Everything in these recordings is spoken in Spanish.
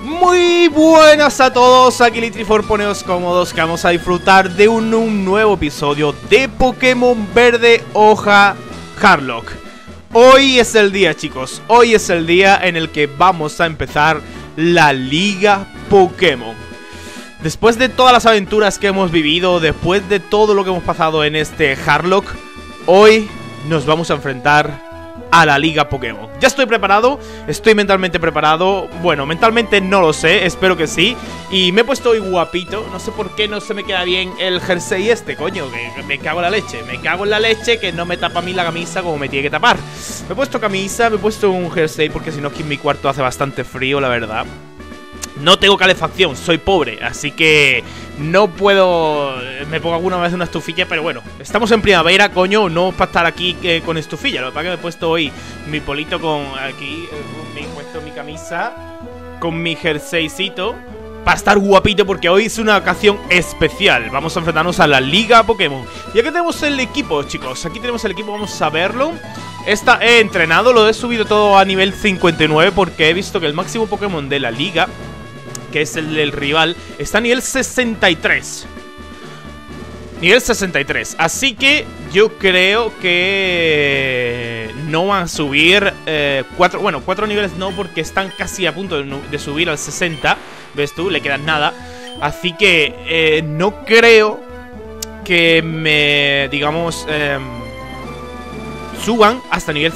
Muy buenas a todos, aquí Litrifor, poneos cómodos que vamos a disfrutar de un nuevo episodio de Pokémon Verde Hoja Harlock. Hoy es el día, chicos, hoy es el día en el que vamos a empezar la Liga Pokémon. Después de todas las aventuras que hemos vivido, después de todo lo que hemos pasado en este Harlock, hoy nos vamos a enfrentar a la Liga Pokémon. Ya estoy preparado, estoy mentalmente preparado. Bueno, mentalmente no lo sé, espero que sí. Y me he puesto hoy guapito, no sé por qué no se me queda bien el jersey este, coño, que me cago en la leche. Me cago en la leche que no me tapa a mí la camisa como me tiene que tapar. Me he puesto camisa, me he puesto un jersey porque si no aquí en mi cuarto hace bastante frío, la verdad. No tengo calefacción, soy pobre, así que no puedo... Me pongo alguna vez una estufilla, pero bueno, estamos en primavera, coño, no para estar aquí con estufilla. Lo que pasa es que me he puesto hoy mi polito con aquí, me he puesto mi camisa con mi jerseycito para estar guapito porque hoy es una ocasión especial. Vamos a enfrentarnos a la Liga Pokémon. Y aquí tenemos el equipo, chicos, aquí tenemos el equipo, vamos a verlo. He entrenado, lo he subido todo a nivel 59 porque he visto que el máximo Pokémon de la Liga, que es el del rival, está a nivel 63. Nivel 63. Así que yo creo que no van a subir 4 niveles no, porque están casi a punto de subir al 60. ¿Ves tú? Le quedan nada. Así que no creo que digamos, suban hasta nivel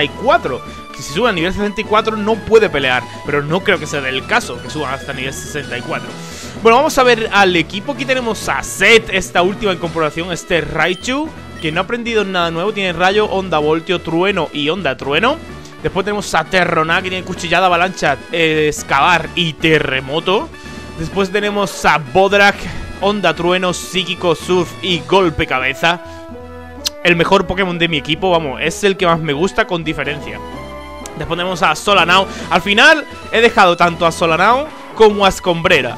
64. Que si suban a nivel 64 no puede pelear, pero no creo que sea el caso que suban hasta nivel 64. Bueno, vamos a ver al equipo. Aquí tenemos a Seth, esta última incorporación, este Raichu, que no ha aprendido nada nuevo. Tiene rayo, onda, voltio, trueno y onda, trueno. Después tenemos a Terroná, que tiene cuchillada, avalancha, excavar y terremoto. Después tenemos a Bodrak, onda, trueno, psíquico, surf y golpe cabeza. El mejor Pokémon de mi equipo, vamos, es el que más me gusta con diferencia. Después tenemos a Solanao. Al final he dejado tanto a Solanao como a Escombrera,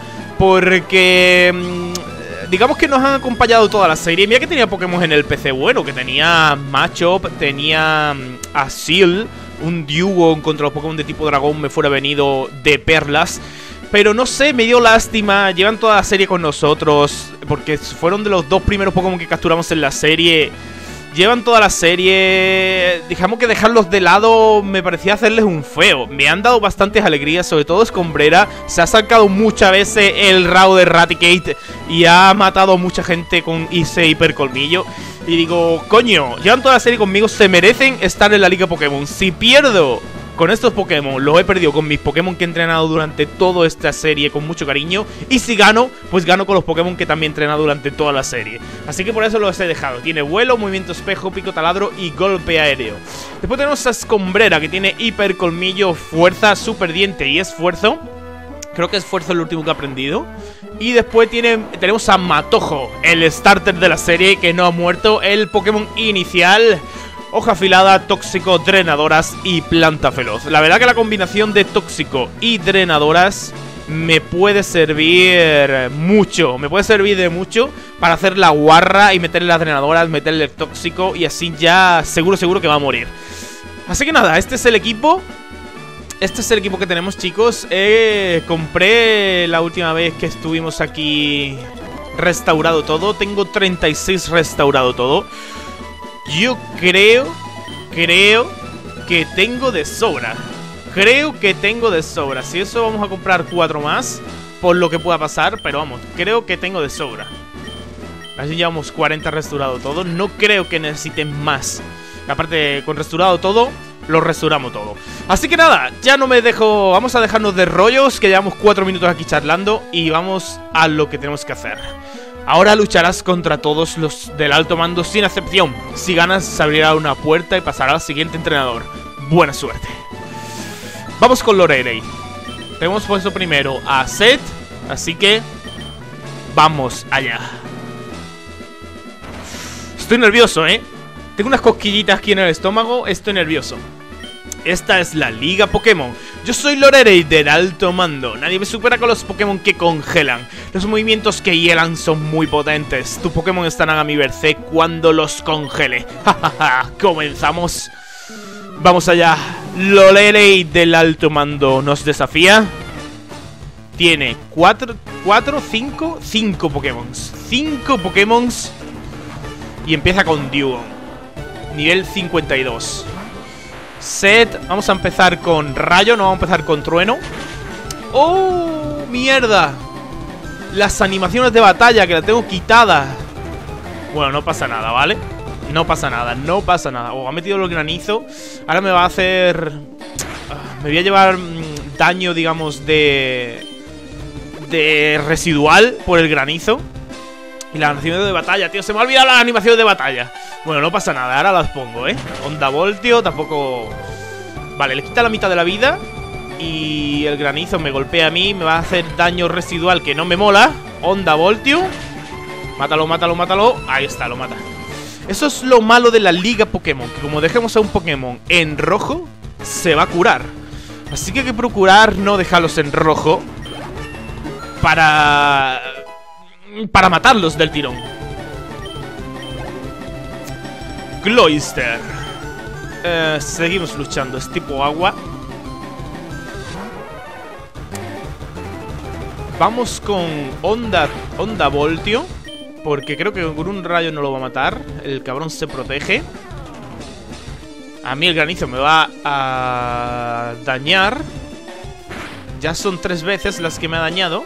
porque digamos que nos han acompañado toda la serie. Mira que tenía Pokémon en el PC bueno, que tenía Machop, tenía a Seal, un Dewgong contra los Pokémon de tipo dragón me fuera venido de perlas. Pero no sé, me dio lástima. Llevan toda la serie con nosotros, porque fueron de los dos primeros Pokémon que capturamos en la serie. Llevan toda la serie. Digamos que dejarlos de lado me parecía hacerles un feo. Me han dado bastantes alegrías, sobre todo Escombrera. Se ha sacado muchas veces el Rao de Raticate y ha matado a mucha gente con ese hipercolmillo. Y digo, coño, llevan toda la serie conmigo, se merecen estar en la Liga Pokémon. Si pierdo con estos Pokémon, los he perdido con mis Pokémon que he entrenado durante toda esta serie con mucho cariño. Y si gano, pues gano con los Pokémon que también he entrenado durante toda la serie. Así que por eso los he dejado. Tiene vuelo, movimiento espejo, pico taladro y golpe aéreo. Después tenemos a Escombrera, que tiene hiper colmillo, fuerza, super diente y esfuerzo. Creo que esfuerzo es lo último que he aprendido. Y después tenemos a Matojo, el starter de la serie que no ha muerto. El Pokémon inicial: hoja afilada, tóxico, drenadoras y planta feroz. La verdad que la combinación de tóxico y drenadoras me puede servir mucho. Me puede servir de mucho para hacer la guarra y meterle las drenadoras, meterle el tóxico, y así ya seguro que va a morir. Así que nada, este es el equipo. Este es el equipo que tenemos, chicos. Compré la última vez que estuvimos aquí restaurado todo. Tengo 36 restaurado todo. Yo creo que tengo de sobra. Creo que tengo de sobra. Si eso, vamos a comprar 4 más por lo que pueda pasar, pero vamos, creo que tengo de sobra. Así llevamos 40 restaurado todo. No creo que necesiten más. Aparte, con restaurado todo, lo restauramos todo. Así que nada, ya no me dejo. Vamos a dejarnos de rollos, que llevamos 4 minutos aquí charlando, y vamos a lo que tenemos que hacer. Ahora lucharás contra todos los del alto mando sin excepción. Si ganas, se abrirá una puerta y pasará al siguiente entrenador. Buena suerte. Vamos con Lorelei. Tenemos puesto primero a Seth, así que vamos allá. Estoy nervioso, tengo unas cosquillitas aquí en el estómago. Estoy nervioso. Esta es la Liga Pokémon. Yo soy Lorelei del alto mando. Nadie me supera con los Pokémon que congelan. Los movimientos que hielan son muy potentes. Tu Pokémon estarán a mi merced cuando los congele. Jajaja, comenzamos. Vamos allá. Lorelei del alto mando nos desafía. tiene 4, 5 Pokémon. 5 Pokémon. Y empieza con Dewgong. Nivel 52. Set, vamos a empezar con Rayo, no vamos a empezar con Trueno. ¡Oh, mierda! Las animaciones de batalla, que las tengo quitadas. Bueno, no pasa nada, ¿vale? No pasa nada, no pasa nada. Oh, ha metido el granizo. Ahora me va a hacer... me voy a llevar daño, digamos, de residual por el granizo. Y las animaciones de batalla, tío, se me ha olvidado las animaciones de batalla. Bueno, no pasa nada, ahora las pongo, Onda Voltio, tampoco... Vale, le quita la mitad de la vida. Y el granizo me golpea a mí, me va a hacer daño residual que no me mola. Onda Voltio. Mátalo, mátalo, mátalo. Ahí está, lo mata. Eso es lo malo de la Liga Pokémon, que como dejemos a un Pokémon en rojo, se va a curar. Así que hay que procurar no dejarlos en rojo para matarlos del tirón. Cloyster. Seguimos luchando. Es tipo agua. Vamos con Onda Voltio, porque creo que con un rayo no lo va a matar. El cabrón se protege. A mí el granizo me va a dañar. Ya son 3 veces las que me ha dañado.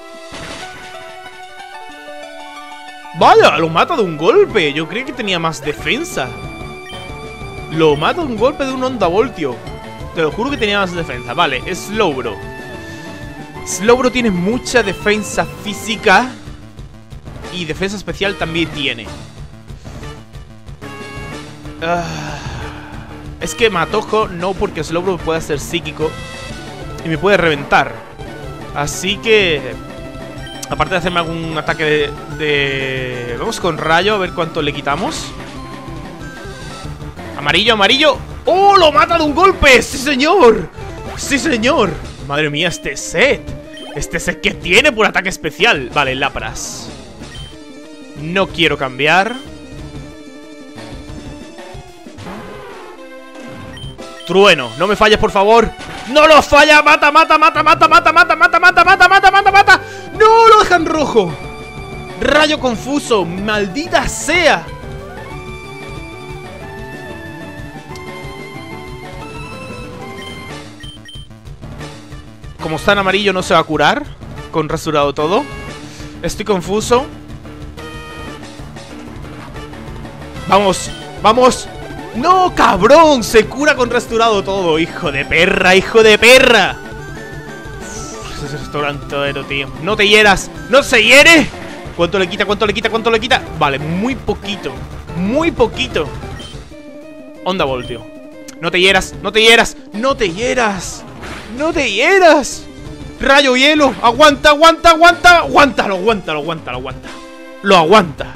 ¡Vaya! Lo mata de un golpe. Yo creí que tenía más defensa. Lo mata de un golpe de un Onda Voltio. Te lo juro que tenía más defensa. Vale, Slowbro. Slowbro tiene mucha defensa física. Y defensa especial también tiene. Es que Matojo no, porque Slowbro puede ser psíquico y me puede reventar. Así que... aparte de hacerme algún ataque de... Vamos con rayo, a ver cuánto le quitamos. Amarillo, amarillo. ¡Oh, lo mata de un golpe! ¡Sí, señor! ¡Sí, señor! Madre mía, este set. Este set que tiene por ataque especial. Vale, Lapras. No quiero cambiar. Trueno, no me falles, por favor. ¡No lo falla! ¡Mata, mata, mata, mata, mata, mata, mata, mata, mata, mata, mata, mata! ¡No! ¡Lo dejan rojo! Rayo confuso, maldita sea. Como está en amarillo no se va a curar. Con rasurado todo. Estoy confuso. Vamos, vamos. ¡No, cabrón! Se cura con restaurado todo. Hijo de perra, hijo de perra. Ese restaurantero, tío. No te hieras. ¡No se hiere! ¿Cuánto le quita? ¿Cuánto le quita? ¿Cuánto le quita? Vale, muy poquito. Muy poquito. Onda Voltio. No te hieras, no te hieras. No te hieras. No te hieras. Rayo hielo. Aguanta, aguanta, aguanta. Aguántalo, aguántalo, aguántalo, aguanta. Lo aguanta.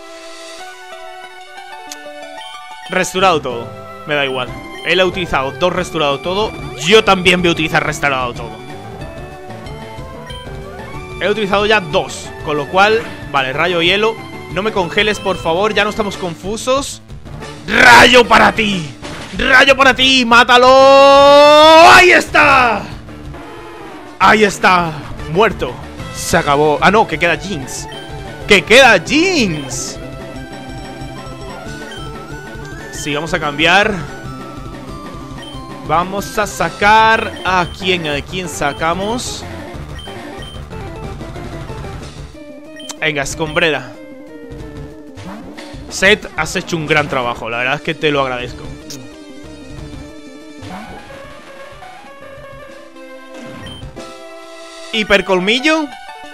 Restaurado todo. Me da igual. Él ha utilizado 2 restaurado todo. Yo también voy a utilizar restaurado todo. He utilizado ya 2. Con lo cual, vale, rayo hielo. No me congeles, por favor. Ya no estamos confusos. ¡Rayo para ti! ¡Rayo para ti! ¡Mátalo! ¡Ahí está! ¡Ahí está! Muerto. Se acabó. Ah, no, que queda Jinx. ¡Que queda Jinx! Sí, vamos a cambiar. Vamos a sacar... ¿A quién sacamos? Venga, Escombrera. Set, has hecho un gran trabajo. La verdad es que te lo agradezco. Hipercolmillo.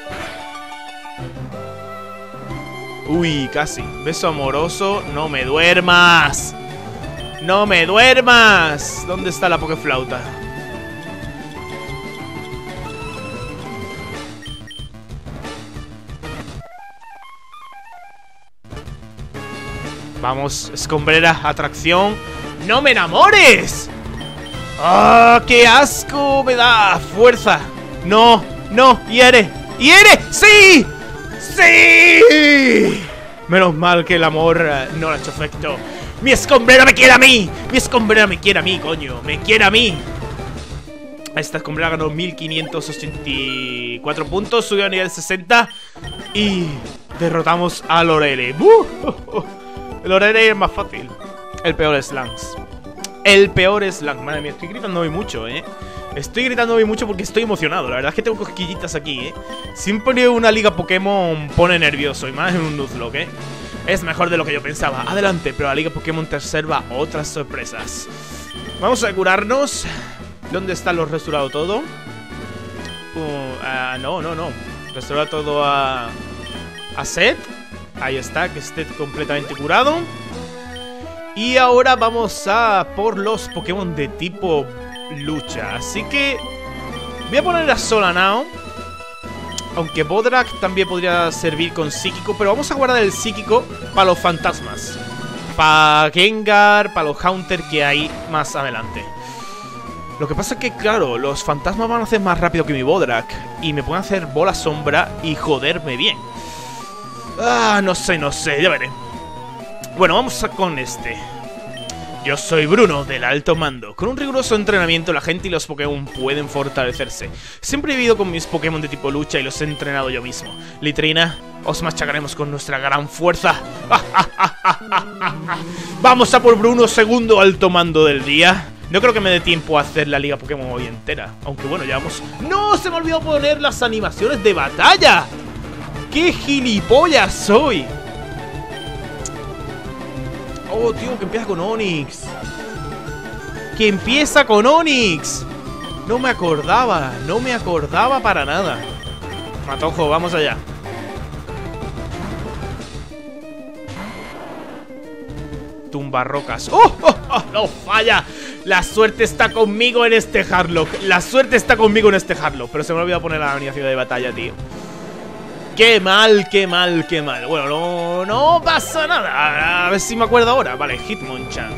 Uy, casi. Beso amoroso. No me duermas. No me duermas. ¿Dónde está la Pokeflauta? Vamos, Escombrera, atracción. ¡No me enamores! ¡Ah, qué asco me da! ¡Fuerza! ¡No! ¡No! ¡Hiere! ¡Hiere! ¡Sí! ¡Sí! Menos mal que el amor no le ha hecho efecto. ¡Mi Escombrera me quiere a mí! ¡Mi Escombrera me quiere a mí, coño! ¡Me quiere a mí! Esta compra ganó 1584 puntos, subió a nivel 60 y derrotamos a Lorelei. Lorelei es más fácil. El peor Slams. El peor Slang. Madre mía, estoy gritando hoy mucho, Estoy gritando hoy mucho porque estoy emocionado. La verdad es que tengo cosquillitas aquí, Siempre una liga Pokémon pone nervioso, y más en un Nuzlocke, Es mejor de lo que yo pensaba. Adelante, pero la liga Pokémon te reserva otras sorpresas. Vamos a curarnos. ¿Dónde está lo restaurado todo? No. Restaurado todo a Seth. Ahí está, que esté completamente curado. Y ahora vamos a por los Pokémon de tipo lucha. Así que voy a poner a Solanao. Aunque Bodrak también podría servir con psíquico, pero vamos a guardar el psíquico para los fantasmas. Para Gengar, para los Haunter que hay más adelante. Lo que pasa es que, claro, los fantasmas van a hacer más rápido que mi Bodrak y me pueden hacer bola sombra y joderme bien. No sé, ya veré. Bueno, vamos con este. Yo soy Bruno, del Alto Mando. Con un riguroso entrenamiento, la gente y los Pokémon pueden fortalecerse. Siempre he vivido con mis Pokémon de tipo lucha y los he entrenado yo mismo. Litrina, os machacaremos con nuestra gran fuerza. Vamos a por Bruno, segundo Alto Mando del día. No creo que me dé tiempo a hacer la liga Pokémon hoy entera. Aunque bueno, ya vamos... ¡No! Se me olvidó poner las animaciones de batalla. ¡Qué gilipollas soy! Oh, tío, que empieza con Onix. Que empieza con Onix. No me acordaba para nada. Matojo, vamos allá. Tumbarrocas. ¡Oh! ¡No falla! La suerte está conmigo en este Harlock. Pero se me olvidó poner la animación de batalla, tío. ¡Qué mal! Bueno, no pasa nada. A ver si me acuerdo ahora. Vale, Hitmonchan.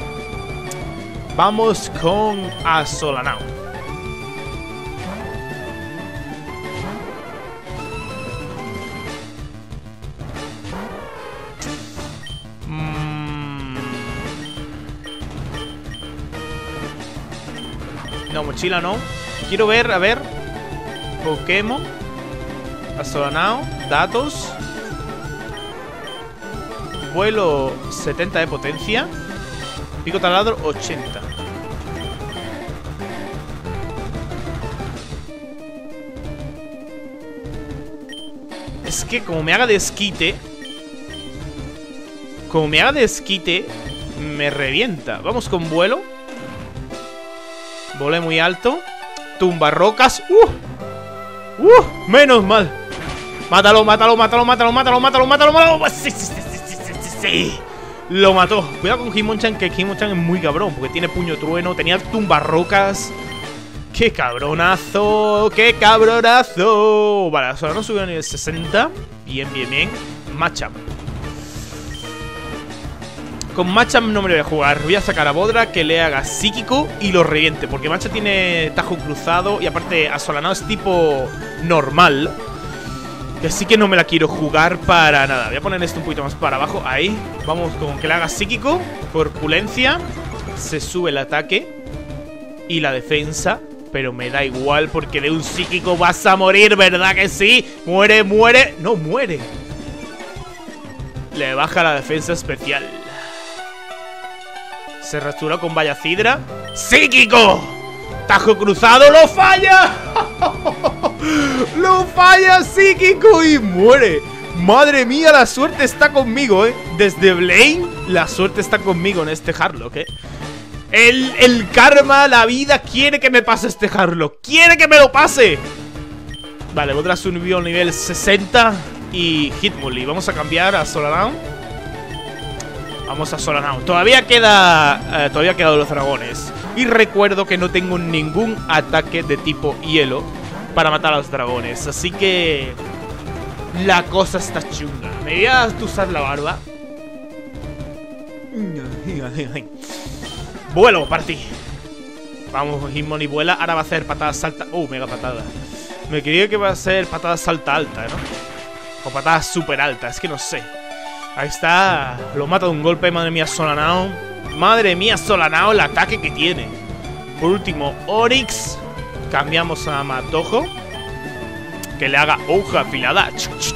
Vamos con Asolanao. No, mochila no. Quiero ver, a ver. Pokémon. Asolanao. Datos. Vuelo 70 de potencia. Pico taladro 80. Es que como me haga desquite, me revienta. Vamos con vuelo. Volé muy alto. Tumbarrocas. Menos mal. Mátalo. Sí. Lo mató. Cuidado con Hitmonchan, que Hitmonchan es muy cabrón, porque tiene puño trueno, tenía tumbarrocas. ¡Qué cabronazo! Vale, ahora no subió a nivel 60. Bien. Machamp. Con Machamp no me lo voy a jugar. Voy a sacar a Bodra, que le haga psíquico y lo reviente, porque Machamp tiene tajo cruzado y aparte Asolanao es tipo normal. Y así que no me la quiero jugar para nada. Voy a poner esto un poquito más para abajo. Ahí. Vamos con que le haga psíquico. Corpulencia. Se sube el ataque y la defensa. Pero me da igual porque de un psíquico vas a morir, ¿verdad que sí? Muere. No muere. Le baja la defensa especial. Se restauró con Vallacidra. ¡Psíquico! Tajo cruzado, ¡lo falla! ¡Lo falla psíquico y muere! Madre mía, la suerte está conmigo, Desde Blaine, la suerte está conmigo en este Harlock, El karma, la vida quiere que me pase este Harlock. ¡Quiere que me lo pase! Vale, Bodra subió al nivel 60 y Hitmonlee. Vamos a cambiar a Solanao. Vamos a Solanao. Todavía quedan los dragones. Y recuerdo que no tengo ningún ataque de tipo hielo para matar a los dragones. Así que la cosa está chunga. Me voy a usar la barba. Vuelo para ti. Vamos, Hitmonlee vuela. Ahora va a hacer patada salta. Mega patada. Me creía que va a ser patada salta alta, ¿no? O patada super alta, es que no sé. Ahí está. Lo mata de un golpe, madre mía, Solanao. Madre mía, Solanao, el ataque que tiene. Por último, Onix. Cambiamos a Matojo. Que le haga hoja afilada.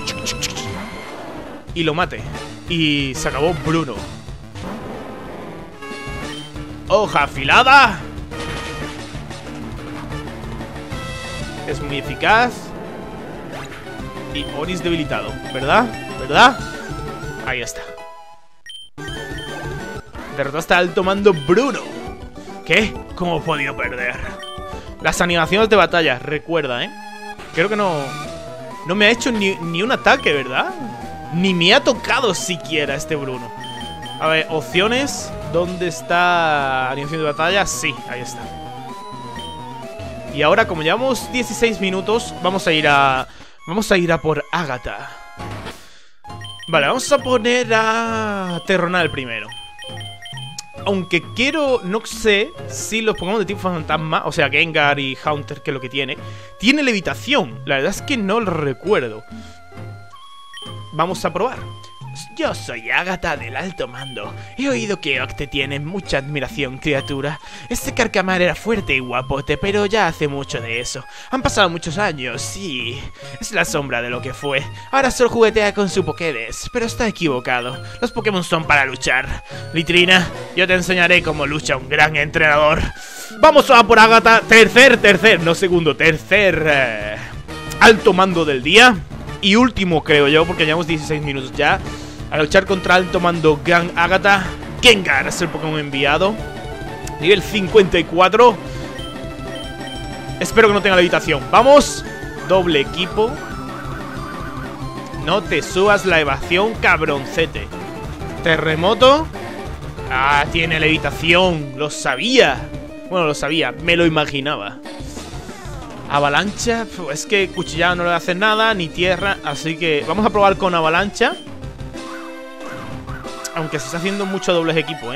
Y lo mate. Y se acabó Bruno. Hoja afilada. Es muy eficaz. Y Onis debilitado, ¿verdad? ¿Verdad? Ahí está. Derrotaste al alto mando Bruno. ¿Qué? ¿Cómo he podido perder? Las animaciones de batalla, recuerda, ¿eh? Creo que no me ha hecho ni un ataque, ¿verdad? Ni me ha tocado siquiera este Bruno. A ver, opciones. ¿Dónde está animación de batalla? Sí, ahí está. Y ahora, como llevamos 16 minutos, vamos a ir a por Agatha. Vale, vamos a poner a Terronal primero. Aunque no sé si los Pokémon de tipo fantasma, o sea, Gengar y Haunter, que es lo que tiene levitación. La verdad es que no lo recuerdo. Vamos a probar. Yo soy Agatha del alto mando. He oído que Oak te tiene mucha admiración, criatura. Este Carcamar era fuerte y guapote, pero ya hace mucho de eso. Han pasado muchos años, sí. Es la sombra de lo que fue. Ahora solo juguetea con su Pokédex, pero está equivocado. Los Pokémon son para luchar. Litrina, yo te enseñaré cómo lucha un gran entrenador. Vamos a por Agatha. Tercer alto mando del día. Y último, creo yo, porque llevamos 16 minutos ya. A luchar contra alto mando Gran Agatha. Gengar es el Pokémon enviado. Nivel 54. Espero que no tenga levitación. ¡Vamos! Doble equipo. No te subas la evasión, cabroncete. Terremoto. Ah, tiene levitación. Lo sabía. Bueno, lo sabía. Me lo imaginaba. Avalancha. Es que cuchillada no le hace nada. Ni tierra. Así que vamos a probar con avalancha. Aunque se está haciendo mucho dobles equipo,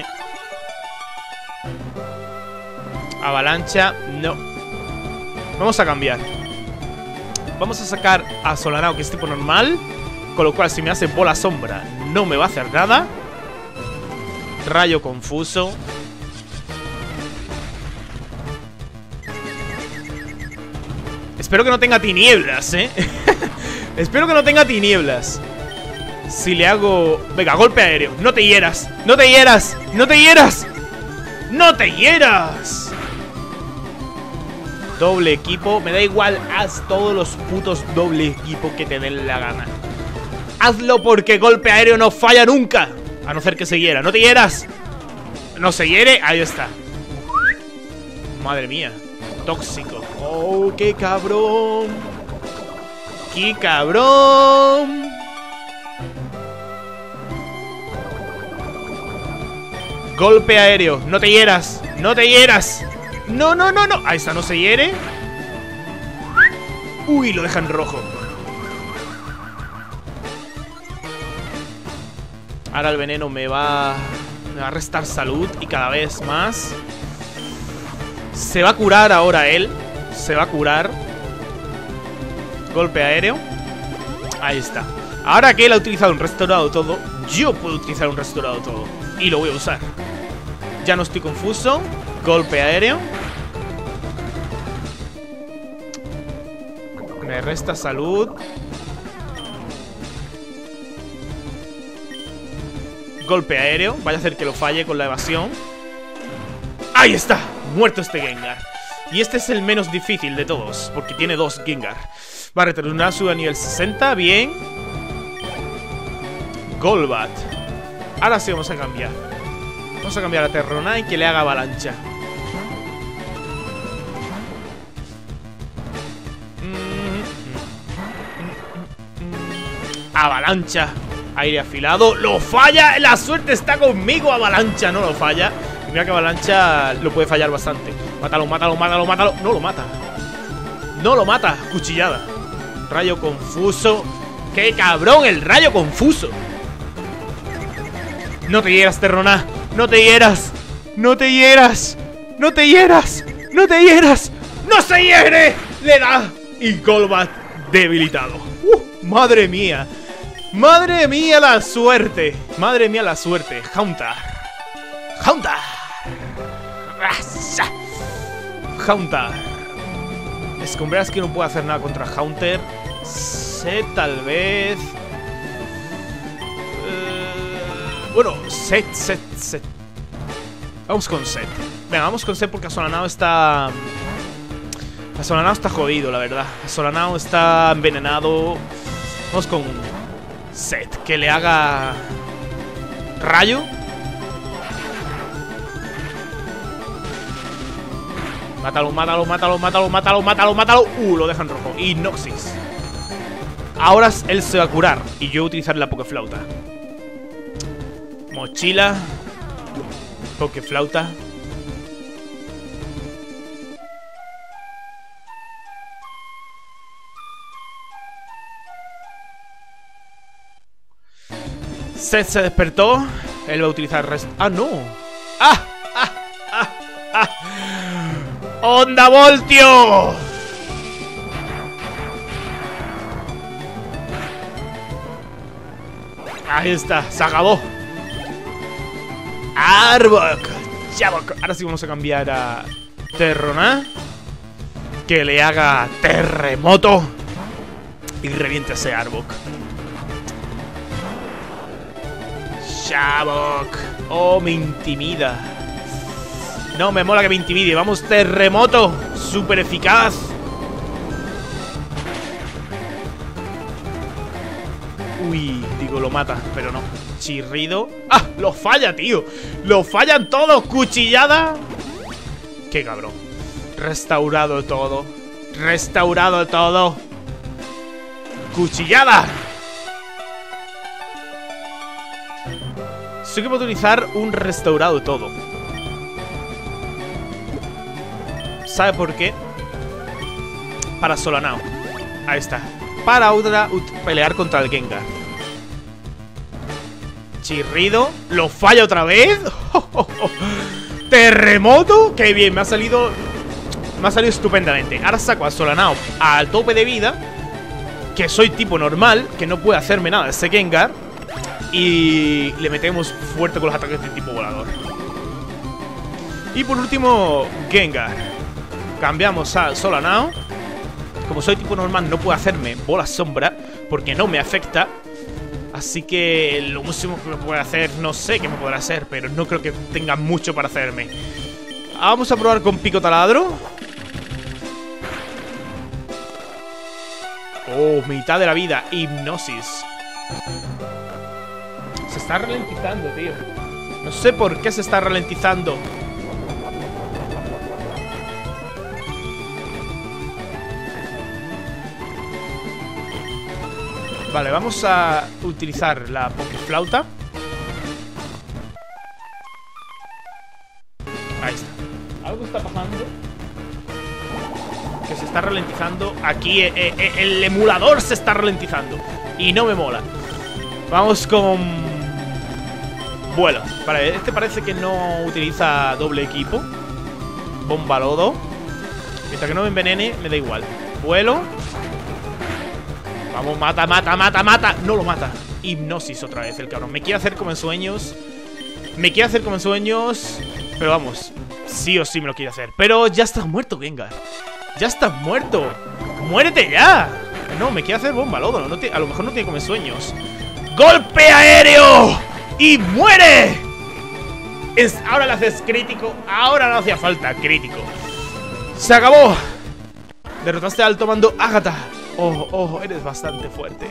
Avalancha, no. Vamos a cambiar. Vamos a sacar a Solanao, que es tipo normal. Con lo cual, si me hace bola sombra, no me va a hacer nada. Rayo confuso. Espero que no tenga tinieblas, Espero que no tenga tinieblas. Si le hago... Venga, golpe aéreo. No te hieras. No te hieras. No te hieras. No te hieras. Doble equipo. Me da igual. Haz todos los putos doble equipo que te den la gana. Hazlo porque golpe aéreo no falla nunca. A no ser que se hiera. No te hieras. No se hiere. Ahí está. Madre mía. Tóxico. Oh, qué cabrón. Qué cabrón. Golpe aéreo, no te hieras. No te hieras. No, no, no, no. Ahí está, no se hiere. Uy, lo deja en rojo. Ahora el veneno me va a restar salud. Y cada vez más. Se va a curar ahora él. Se va a curar. Golpe aéreo. Ahí está. Ahora que él ha utilizado un restaurado todo, yo puedo utilizar un restaurado todo. Y lo voy a usar. Ya no estoy confuso. Golpe aéreo. Me resta salud. Golpe aéreo. Vaya a hacer que lo falle con la evasión. ¡Ahí está! Muerto este Gengar. Y este es el menos difícil de todos, porque tiene dos Gengar. Va a retornar su a nivel 60. Bien. Golbat. Ahora sí vamos a cambiar. Vamos a cambiar a Terronai, que le haga avalancha. Avalancha. Aire afilado. ¡Lo falla! ¡La suerte está conmigo! Avalancha no lo falla. Y mira que avalancha lo puede fallar bastante. Mátalo, mátalo, mátalo, mátalo. No lo mata. No lo mata. Cuchillada. Rayo confuso. ¡Qué cabrón el rayo confuso! No te hieras, Terrona. No te hieras. No te hieras. No te hieras. No te hieras. ¡No se hiere! Le da. Y Golbat debilitado. ¡Madre mía! ¡Madre mía la suerte! ¡Madre mía la suerte! Haunter. Haunter. Haunter. Escombreras que no puede hacer nada contra Haunter. Set, tal vez. Bueno, Set. Vamos con Set. Venga, vamos con Set porque Asolanao está... Asolanao está jodido, la verdad. Asolanao está envenenado. Vamos con Set. Que le haga... Rayo. Mátalo. Lo dejan rojo. Y Noxys. Ahora él se va a curar. Y yo voy a utilizar la Pokeflauta. Mochila. Pokeflauta. Set se despertó. Él va a utilizar ¡Ah, no! ¡Ah! ¡Onda Voltio! Ahí está, se acabó. Arbok. Ahora sí vamos a cambiar a Terrona. Que le haga terremoto. Y reviente ese Arbok. Shavok. Oh, me intimida. No, me mola que me intimide. Vamos, terremoto. Súper eficaz. Uy, digo, lo mata, pero no. Chirrido. ¡Ah! Lo falla, tío. Lo fallan todos. Cuchillada. Qué cabrón. Restaurado todo. Cuchillada. Sí que puedo utilizar un restaurado todo. ¿Sabe por qué? Para Asolanao. Ahí está. Para otra pelear contra el Gengar. Chirrido. Lo falla otra vez. Terremoto. Qué bien, me ha salido estupendamente. Ahora saco a Asolanao al tope de vida. Que soy tipo normal, que no puede hacerme nada ese Gengar. Y le metemos fuerte con los ataques de tipo volador. Y por último, Gengar. Cambiamos a Asolanao. Como soy tipo normal, no puedo hacerme bola sombra porque no me afecta. Así que lo máximo que me puede hacer, no sé qué me podrá hacer, pero no creo que tenga mucho para hacerme. Vamos a probar con pico taladro. Oh, mitad de la vida. Hipnosis. Se está ralentizando, tío. No sé por qué se está ralentizando. Vale, vamos a utilizar la Pokeflauta. Ahí está. Algo está pasando. Que se está ralentizando. Aquí el emulador se está ralentizando. Y no me mola. Vamos con... Vuelo. Vale, este parece que no utiliza doble equipo. Bomba lodo. Mientras que no me envenene, me da igual. Vuelo. Vamos, mata. No lo mata. Hipnosis otra vez el cabrón. Me quiere hacer como en sueños. Pero vamos, sí o sí me lo quiere hacer. Pero ya estás muerto, Gengar. Ya estás muerto. ¡Muérete ya! No, me quiere hacer bomba lodo. A lo mejor no tiene como en sueños. ¡Golpe aéreo! ¡Y muere! Ahora le haces crítico. Ahora no hacía falta crítico. ¡Se acabó! Derrotaste al alto mando Agatha. Oh, eres bastante fuerte.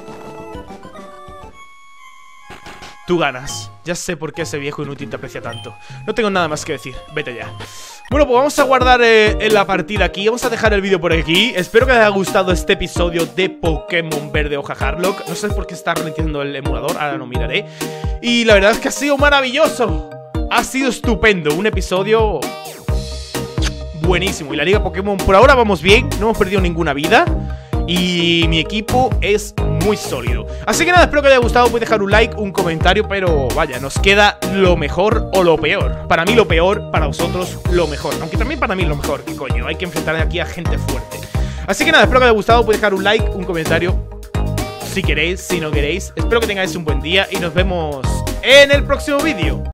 Tú ganas. Ya sé por qué ese viejo inútil te aprecia tanto. No tengo nada más que decir. Vete ya. Bueno, pues vamos a guardar en la partida aquí. Vamos a dejar el vídeo por aquí. Espero que les haya gustado este episodio de Pokémon Verde Hoja Harlock. No sé por qué está ralentizando el emulador. Ahora lo miraré. Y la verdad es que ha sido maravilloso. Ha sido estupendo. Un episodio buenísimo. Y la Liga Pokémon por ahora vamos bien. No hemos perdido ninguna vida. Y mi equipo es muy sólido. Así que nada, espero que les haya gustado. Podéis dejar un like, un comentario. Pero vaya, nos queda lo mejor o lo peor. Para mí lo peor, para vosotros lo mejor. Aunque también para mí lo mejor. ¿Qué coño? Hay que enfrentar aquí a gente fuerte. Así que nada, espero que les haya gustado. Podéis dejar un like, un comentario si queréis, si no queréis. Espero que tengáis un buen día y nos vemos en el próximo vídeo.